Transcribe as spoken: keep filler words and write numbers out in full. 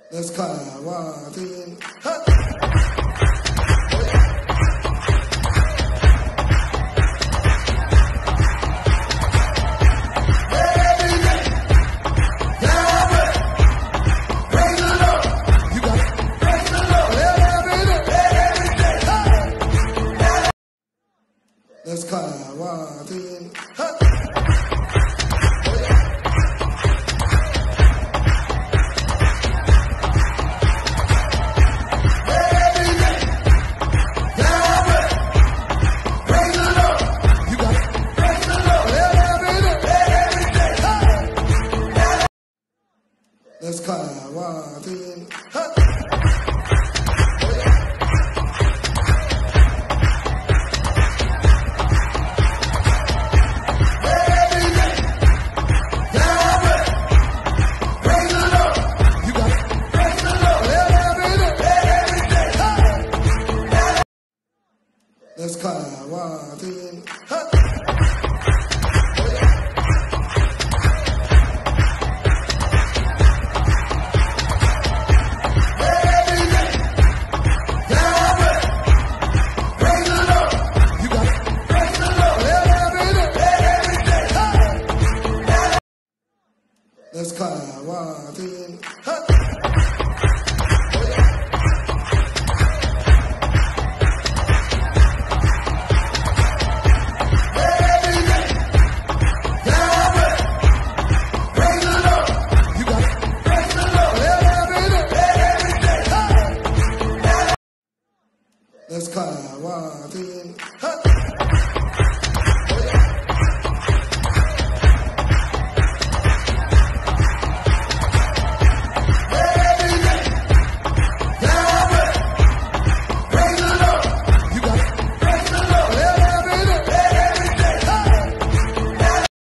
Let's go. One, two, ha. Let's go. One, two, ha. Let's go. One, two, ha. Let's go. One, two, ha. Let's go. One, two, ha. Let's go. One, two, ha.